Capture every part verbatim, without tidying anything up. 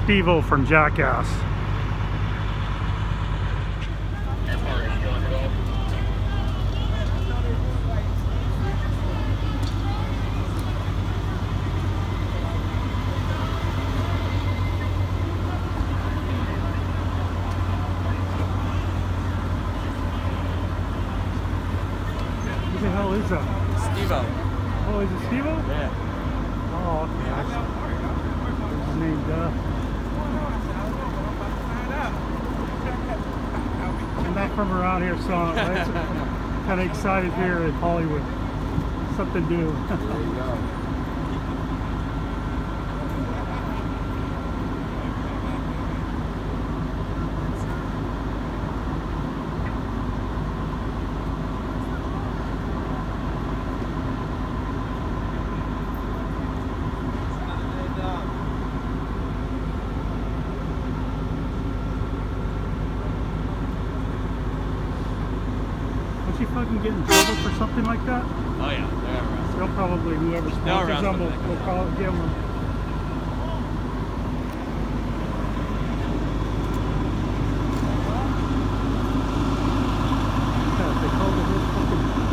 Steve-O from Jackass. Who the hell is that? Steve-O. Oh, is it Steve-O? Yeah. Oh, okay. His name, duh. I'm not from around here, so I'm kind of excited here in Hollywood. Something new. There you go. Don't you fucking get in trouble for something like that? Oh yeah, they're arrested. They'll probably, whoever sponsors them will, will call it, give them. Yeah, they called it this fucking...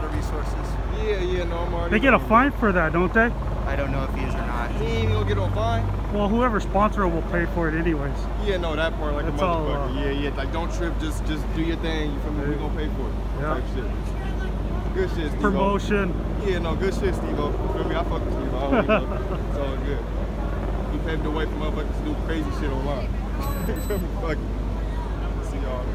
lot of resources. Yeah, yeah, no, I'm already. They get a fine for that, don't they? I don't know if he is or not. He ain't gonna get no fine. Well, whoever sponsor it will pay for it anyways. Yeah, no, that part like That's a all, motherfucker. uh, yeah, yeah, like don't trip, just just do your thing. You feel me? We gonna pay for it. Yeah. Type shit. Good shit, Steve. Promotion. Yeah, no, good shit, Steve. You feel me? I fuck with Steve. I always know. It's all good. He paved the way for motherfuckers to do crazy shit online. You feel me? Fuck it. See y'all.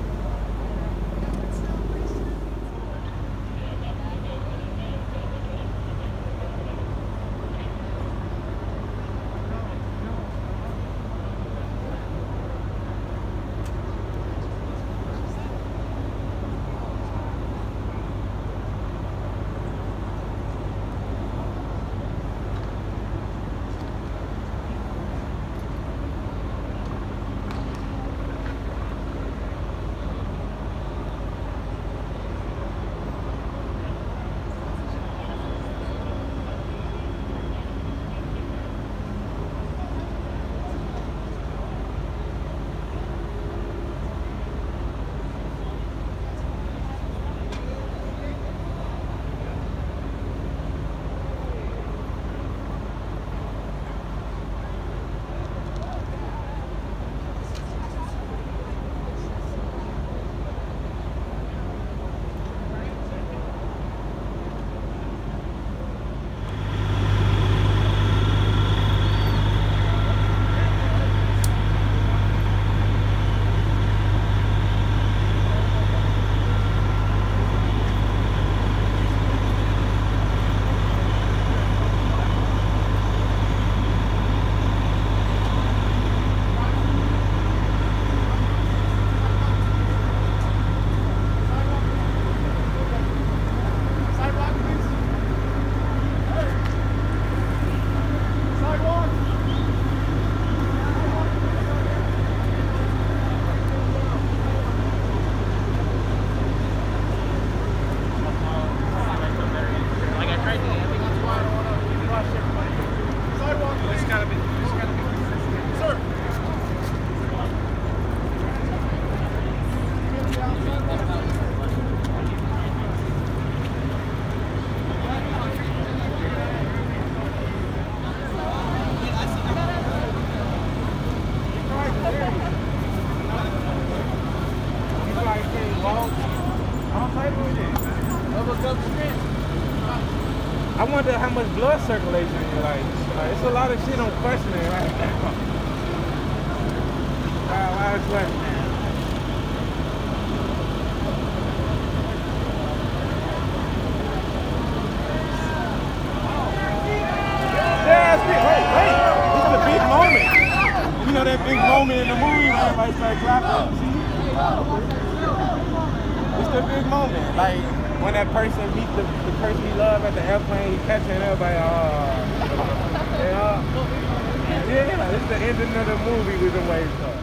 I wonder how much blood circulation is like. Like it's a lot of shit I'm questioning right now. Wow, why is questioning? Yeah, it's big. Wait, wait. It's the big moment. You know that big moment in the movie where everybody starts clapping? It's the big moment. Like when that person meets the, the person he loves at the airplane, he catching everybody. Oh, yeah. Yeah, it's the ending of the movie we've been waiting for.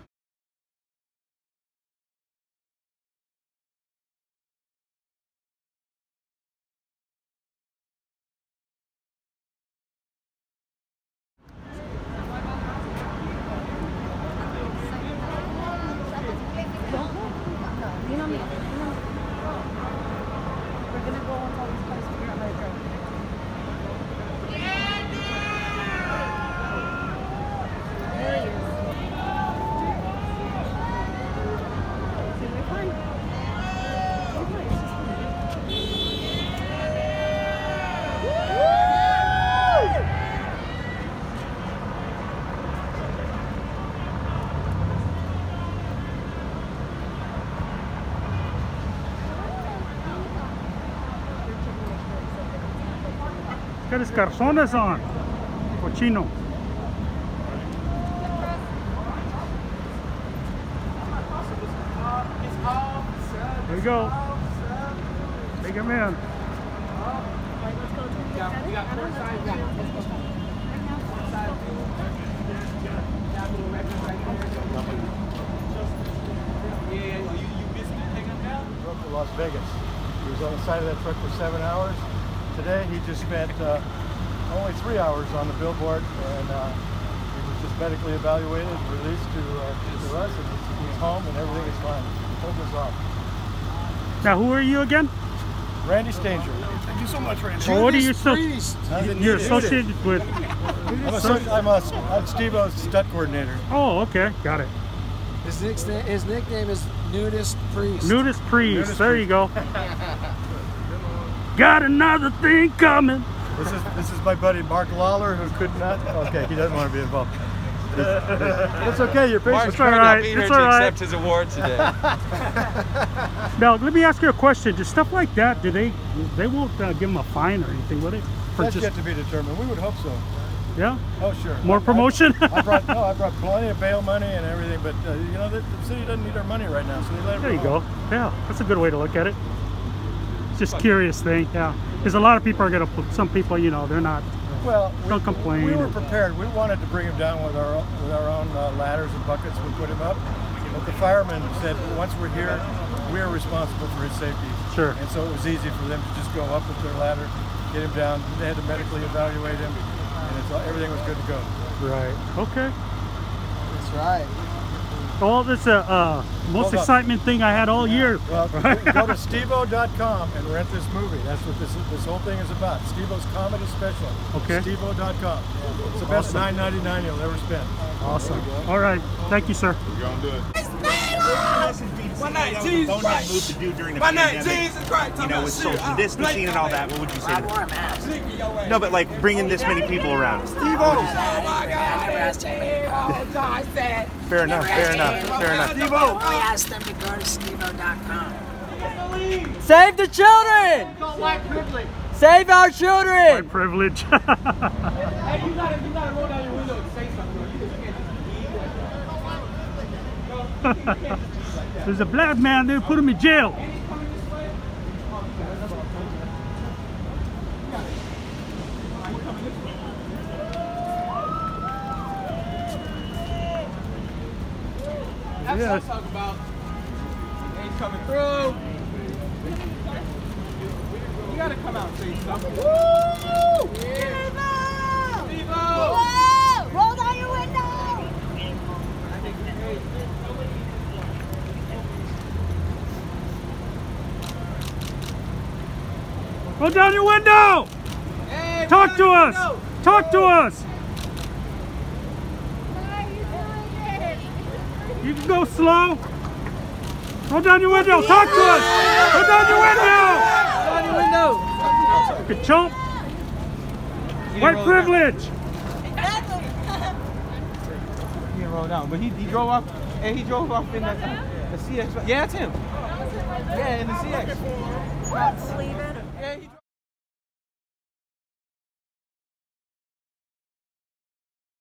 Got his calzones on. Cochino. There you go. Take him in. Drove to Las Vegas. He was on the side of that truck for seven hours. Today he just spent uh, only three hours on the Billboard, and uh, he was just medically evaluated, released to, uh, to us, and he's, he's home and everything is fine. Hold us off. Now, who are you again? Randy Stanger. Thank you so much, Randy. Well, what are you so? Nothing You're needed. associated with? I'm, a, I'm, a, I'm Steve-O's stunt coordinator. Oh, okay, got it. His nickname, his nickname is Nudist Priest. Nudist priest. Nudist there priest. you go. Got another thing coming. This is this is my buddy Mark Lawler, who could not. Okay, he doesn't want to be involved. It's okay. You're patient. Mark's It's all trying right, to be here it's to all right. accept his award today. Now, let me ask you a question. Just stuff like that, do they they won't uh, give them a fine or anything, will they? For That's just, yet to be determined. We would hope so. yeah? Oh, sure. More I- promotion? I, I brought no. I brought plenty of bail money and everything, but uh, you know the, the city doesn't need our money right now, so they let it There you roll. go. Yeah, that's a good way to look at it. Just curious thing, yeah. Because a lot of people are gonna put, some people, you know, they're not. Well, we, Don't complain. we were prepared. We wanted to bring him down with our own, with our own uh, ladders and buckets. We put him up, but the firemen said once we're here, we are responsible for his safety. Sure. And so it was easy for them to just go up with their ladder, get him down. They had to medically evaluate him, and it's, all- everything was good to go. Right. Okay. That's right. Well, that's a uh, most Hold up. excitement thing I had all year. Well, go to steve o dot com and rent this movie. That's what this this whole thing is about. Steve-O's comedy special. Okay. steve o dot com. It's the best Awesome. nine ninety-nine you'll ever spend. Awesome. All right. Thank you, sir. We're gonna do it. One night, Jesus Bonehead Christ. move to do during the My name, pandemic, Jesus Christ. you know, with social distancing and all that, what would you say? to- No, but like bringing this many people around. Oh my God. Oh, God, sad. Fair enough, fair enough, fair enough. I asked them to go to steve o dot com. Save the children! Save our My children! privilege. Hey, you gotta, you gotta roll down your window and say something. You just can't just There's a black man there, put him in jail. That's Yes. what I'm talking about. Ain't coming through. You gotta come out and say something. Woo! Steve-O! Whoa! Roll down your window! Roll down your window. Hey, Talk to roll down us. your window. Talk to us. You can go slow. Roll down your window. Talk to us. Roll down your window. On your window! Good chump. He White didn't roll down. privilege. He didn't roll down, but he, he drove off, and he drove off in the, uh, the C X. Yeah, that's him. Yeah, in the C X. Let's leave it. Yeah, he drove